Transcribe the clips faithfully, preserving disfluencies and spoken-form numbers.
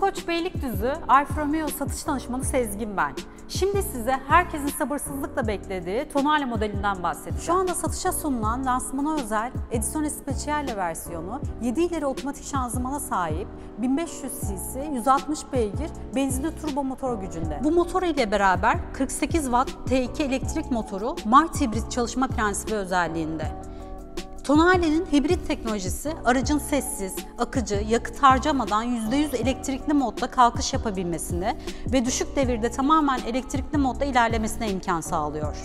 Otokoç Beylikdüzü Alfa Romeo satış danışmanı Sezgin ben. Şimdi size herkesin sabırsızlıkla beklediği Tonale modelinden bahsedeceğim. Şu anda satışa sunulan lansmana özel Edizione Speciale versiyonu yedi ileri otomatik şanzımana sahip bin beş yüz cc yüz altmış beygir benzinli turbo motor gücünde. Bu motor ile beraber kırk sekiz watt T iki elektrik motoru Mart hibrit çalışma prensibi özelliğinde. Tonale'nin hibrit teknolojisi aracın sessiz, akıcı, yakıt harcamadan yüzde yüz elektrikli modda kalkış yapabilmesine ve düşük devirde tamamen elektrikli modda ilerlemesine imkan sağlıyor.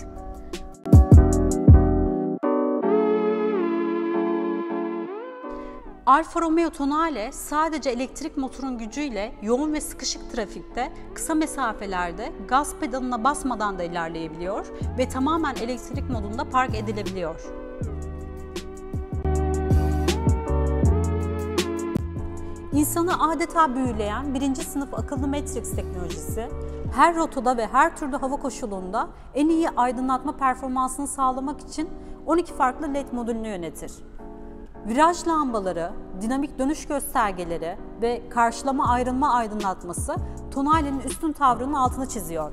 Alfa Romeo Tonale sadece elektrik motorun gücüyle yoğun ve sıkışık trafikte kısa mesafelerde gaz pedalına basmadan da ilerleyebiliyor ve tamamen elektrik modunda park edilebiliyor. İnsanı adeta büyüleyen birinci sınıf akıllı Matrix teknolojisi, her rotada ve her türlü hava koşulunda en iyi aydınlatma performansını sağlamak için on iki farklı led modülünü yönetir. Viraj lambaları, dinamik dönüş göstergeleri ve karşılama ayrılma aydınlatması Tonale'nin üstün tavrının altını çiziyor.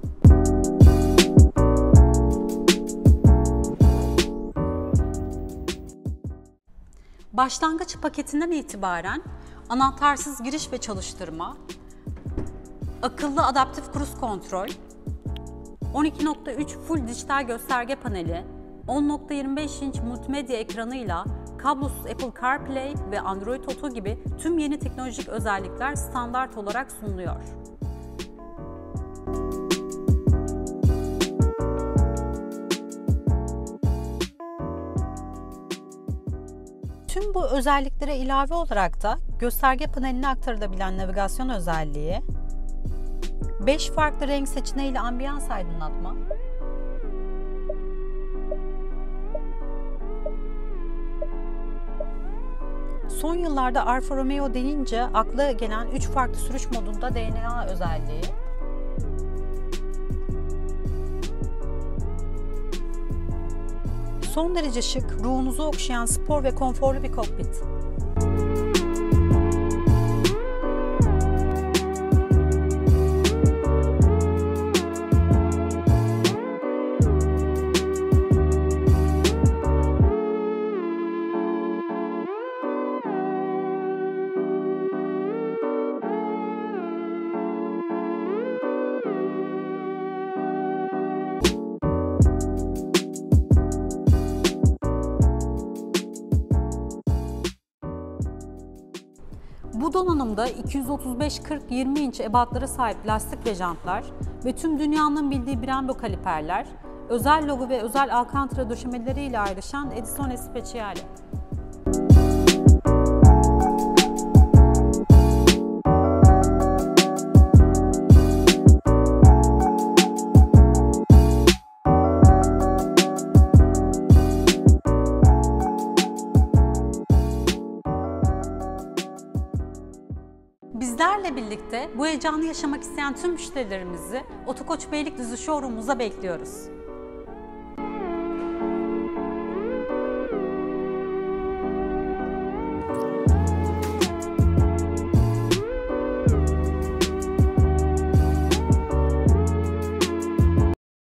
Başlangıç paketinden itibaren anahtarsız giriş ve çalıştırma, akıllı adaptif kruz kontrol, on iki nokta üç full dijital gösterge paneli, on nokta yirmi beş inç multimedya ekranıyla kablosuz Apple CarPlay ve Android Auto gibi tüm yeni teknolojik özellikler standart olarak sunuluyor. Tüm bu özelliklere ilave olarak da gösterge paneline aktarılabilen navigasyon özelliği, beş farklı renk seçeneğiyle ambiyans aydınlatma, son yıllarda Alfa Romeo denince akla gelen üç farklı sürüş modunda D N A özelliği, son derece şık, ruhunuzu okşayan spor ve konforlu bir kokpit. Bu donanımda iki yüz otuz beş kırk yirmi inç ebatlara sahip lastik ve jantlar ve tüm dünyanın bildiği Brembo kaliperler, özel logo ve özel alcantara döşemeleriyle ayrışan Edizione Speciale. Bizlerle birlikte bu heyecanı yaşamak isteyen tüm müşterilerimizi Otokoç Beylikdüzü showroom'umuza bekliyoruz.